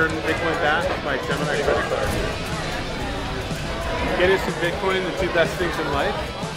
earn Bitcoin back by Gemini Credit Card. Get us some Bitcoin, the two best things in life.